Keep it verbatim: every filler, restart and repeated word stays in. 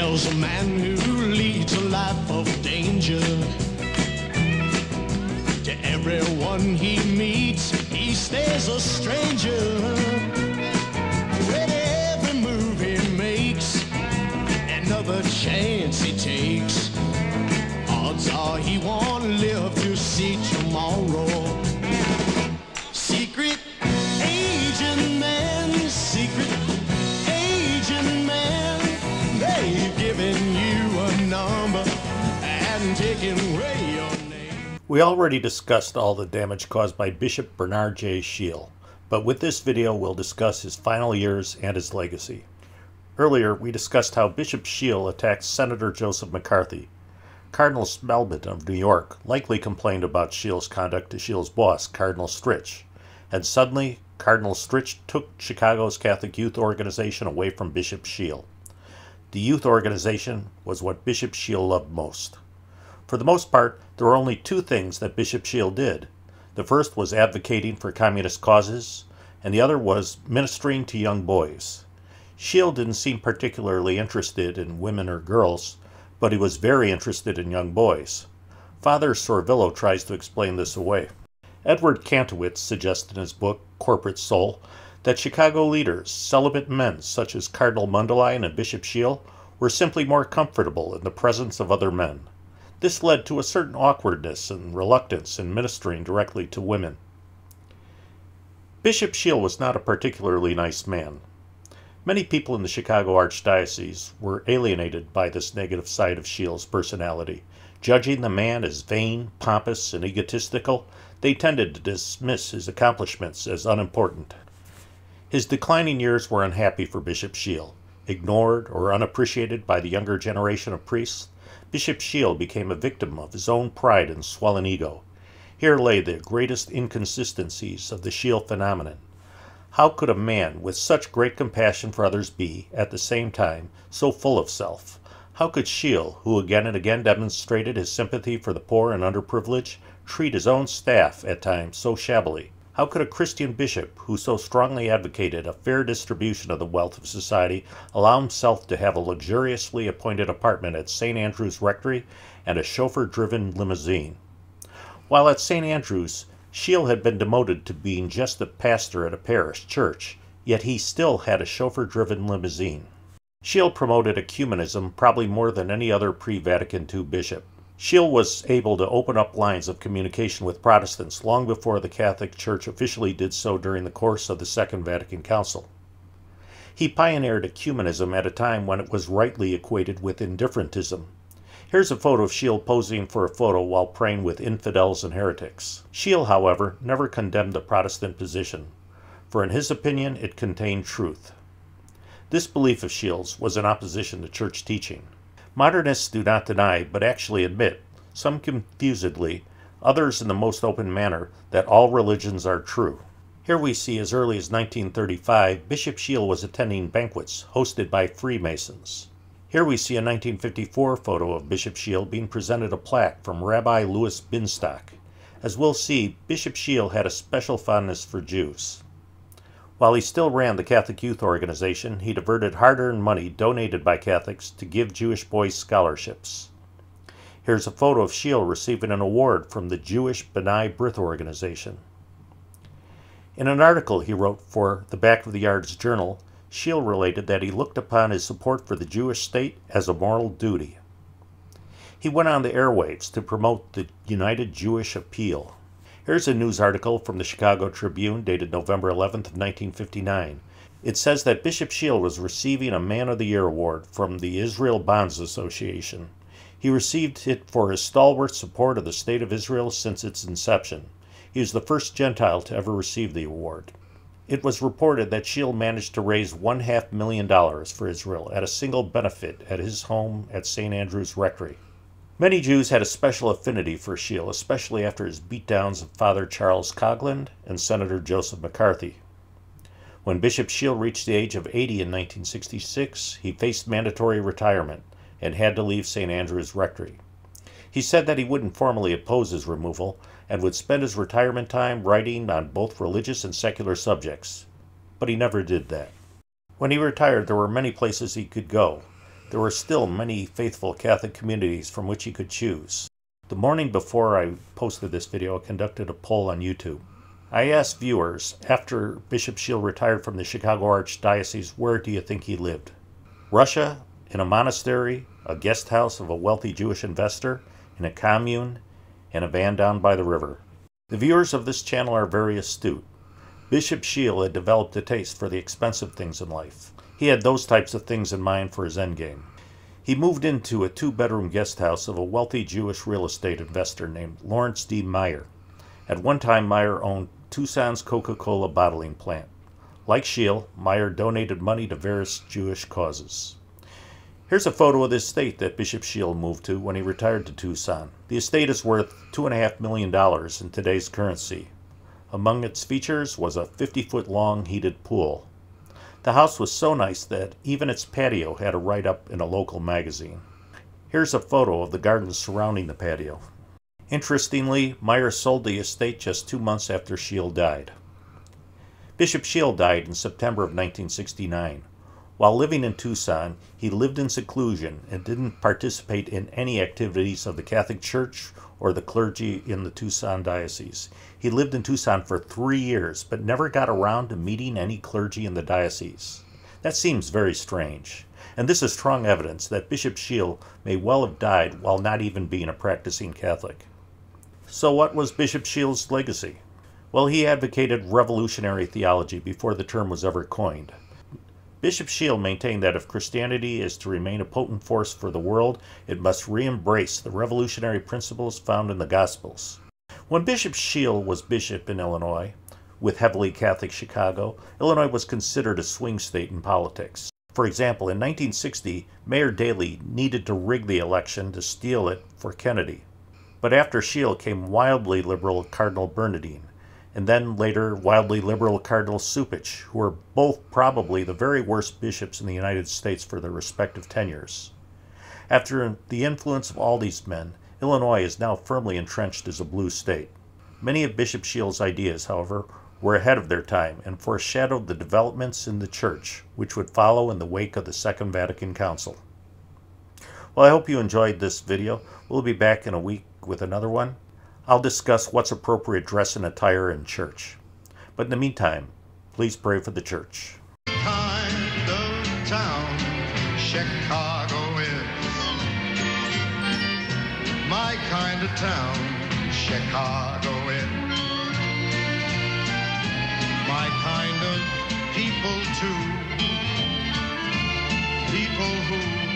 Shiel's a man who leads a life of danger. To everyone he meets, he stays a stranger. With every move he makes, another chance he takes, odds are he won't live to see tomorrow. Secret agent man, secret agent man, they've given you a number and taken away your name. We already discussed all the damage caused by Bishop Bernard J. Shiel, but with this video we'll discuss his final years and his legacy. Earlier we discussed how Bishop Shiel attacked Senator Joseph McCarthy. Cardinal Spelman of New York likely complained about Shiel's conduct to Shiel's boss, Cardinal Stritch, and suddenly Cardinal Stritch took Chicago's Catholic Youth Organization away from Bishop Shiel. The youth organization was what Bishop Shiel loved most. For the most part, there were only two things that Bishop Shiel did. The first was advocating for communist causes, and the other was ministering to young boys. Shiel didn't seem particularly interested in women or girls, but he was very interested in young boys. Father Sorvillo tries to explain this away. Edward Kantowitz suggests in his book, Corporate Soul, that Chicago leaders, celibate men such as Cardinal Mundelein and Bishop Shiel, were simply more comfortable in the presence of other men. This led to a certain awkwardness and reluctance in ministering directly to women. Bishop Shiel was not a particularly nice man. Many people in the Chicago Archdiocese were alienated by this negative side of Shiel's personality. Judging the man as vain, pompous, and egotistical, they tended to dismiss his accomplishments as unimportant. His declining years were unhappy for Bishop Shiel. Ignored or unappreciated by the younger generation of priests, Bishop Shiel became a victim of his own pride and swollen ego. Here lay the greatest inconsistencies of the Shiel phenomenon. How could a man with such great compassion for others be, at the same time, so full of self? How could Shiel, who again and again demonstrated his sympathy for the poor and underprivileged, treat his own staff at times so shabbily? How could a Christian bishop, who so strongly advocated a fair distribution of the wealth of society, allow himself to have a luxuriously appointed apartment at Saint Andrew's Rectory and a chauffeur-driven limousine? While at Saint Andrew's, Shiel had been demoted to being just a pastor at a parish church, yet he still had a chauffeur-driven limousine. Shiel promoted ecumenism probably more than any other pre-Vatican two bishop. Shiel was able to open up lines of communication with Protestants long before the Catholic Church officially did so during the course of the Second Vatican Council. He pioneered ecumenism at a time when it was rightly equated with indifferentism. Here's a photo of Shiel posing for a photo while praying with infidels and heretics. Shiel, however, never condemned the Protestant position, for in his opinion it contained truth. This belief of Shiel's was in opposition to church teaching. Modernists do not deny, but actually admit, some confusedly, others in the most open manner, that all religions are true. Here we see as early as nineteen thirty-five, Bishop Shiel was attending banquets hosted by Freemasons. Here we see a nineteen fifty-four photo of Bishop Shiel being presented a plaque from Rabbi Louis Binstock. As we'll see, Bishop Shiel had a special fondness for Jews. While he still ran the Catholic Youth Organization, he diverted hard-earned money donated by Catholics to give Jewish boys scholarships. Here's a photo of Shiel receiving an award from the Jewish B'nai B'rith Organization. In an article he wrote for the Back of the Yards Journal, Shiel related that he looked upon his support for the Jewish state as a moral duty. He went on the airwaves to promote the United Jewish Appeal. Here's a news article from the Chicago Tribune dated November eleventh of nineteen fifty-nine. It says that Bishop Shiel was receiving a Man of the Year award from the Israel Bonds Association. He received it for his stalwart support of the State of Israel since its inception. He was the first Gentile to ever receive the award. It was reported that Shiel managed to raise one half million dollars for Israel at a single benefit at his home at Saint Andrew's Rectory. Many Jews had a special affinity for Shiel, especially after his beatdowns of Father Charles Coughlin and Senator Joseph McCarthy. When Bishop Shiel reached the age of eighty in nineteen sixty-six, he faced mandatory retirement and had to leave Saint Andrew's Rectory. He said that he wouldn't formally oppose his removal and would spend his retirement time writing on both religious and secular subjects, but he never did that. When he retired, there were many places he could go. there were still many faithful Catholic communities from which he could choose. The morning before I posted this video, I conducted a poll on YouTube. I asked viewers, after Bishop Scheel retired from the Chicago Archdiocese, where do you think he lived? Russia, in a monastery, a guest house of a wealthy Jewish investor, in a commune, and a van down by the river. The viewers of this channel are very astute. Bishop Scheel had developed a taste for the expensive things in life. He had those types of things in mind for his endgame. He moved into a two-bedroom guest house of a wealthy Jewish real estate investor named Lawrence D. Meyer. At one time, Meyer owned Tucson's Coca-Cola bottling plant. Like Scheel, Meyer donated money to various Jewish causes. Here's a photo of the estate that Bishop Scheel moved to when he retired to Tucson. The estate is worth two point five million dollars in today's currency. Among its features was a fifty-foot long heated pool. The house was so nice that even its patio had a write-up in a local magazine. Here's a photo of the gardens surrounding the patio. Interestingly, Meyer sold the estate just two months after Scheel died. Bishop Scheel died in September of nineteen sixty-nine. While living in Tucson, he lived in seclusion and didn't participate in any activities of the Catholic Church or the clergy in the Tucson diocese. He lived in Tucson for three years, but never got around to meeting any clergy in the diocese. That seems very strange, and this is strong evidence that Bishop Scheel may well have died while not even being a practicing Catholic. So what was Bishop Scheel's legacy? Well, he advocated revolutionary theology before the term was ever coined. Bishop Scheel maintained that if Christianity is to remain a potent force for the world, it must re-embrace the revolutionary principles found in the Gospels. When Bishop Scheel was bishop in Illinois, with heavily Catholic Chicago, Illinois was considered a swing state in politics. For example, in nineteen sixty, Mayor Daley needed to rig the election to steal it for Kennedy. But after Scheel came wildly liberal Cardinal Bernardin, and then later wildly liberal Cardinal Cupich, who were both probably the very worst bishops in the United States for their respective tenures. After the influence of all these men, Illinois is now firmly entrenched as a blue state. Many of Bishop Scheel's ideas, however, were ahead of their time and foreshadowed the developments in the Church, which would follow in the wake of the Second Vatican Council. Well, I hope you enjoyed this video. We'll be back in a week with another one. I'll discuss what's appropriate dress and attire in church. But in the meantime, please pray for the church. Kind of town Chicago is. My kind of town Chicago is. My kind of people too. People who